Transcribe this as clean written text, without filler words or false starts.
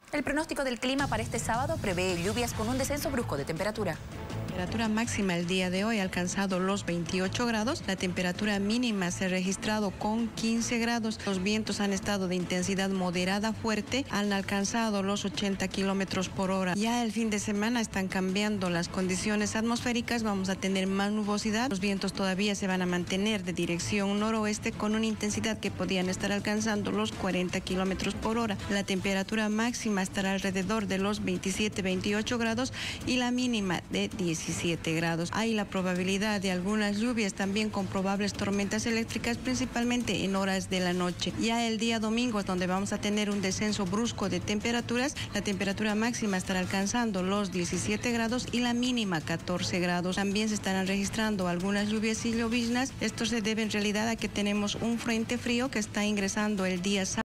El pronóstico del clima para este sábado prevé lluvias con un descenso brusco de temperatura. La temperatura máxima el día de hoy ha alcanzado los 28 grados. La temperatura mínima se ha registrado con 15 grados. Los vientos han estado de intensidad moderada fuerte, han alcanzado los 80 kilómetros por hora. Ya el fin de semana están cambiando las condiciones atmosféricas. Vamos a tener más nubosidad. Los vientos todavía se van a mantener de dirección noroeste con una intensidad que podían estar alcanzando los 40 kilómetros por hora. La temperatura máxima estará alrededor de los 27-28 grados y la mínima de 17 grados. Hay la probabilidad de algunas lluvias también con probables tormentas eléctricas, principalmente en horas de la noche. Ya el día domingo es donde vamos a tener un descenso brusco de temperaturas. La temperatura máxima estará alcanzando los 17 grados y la mínima 14 grados. También se estarán registrando algunas lluvias y lloviznas. Esto se debe en realidad a que tenemos un frente frío que está ingresando el día sábado.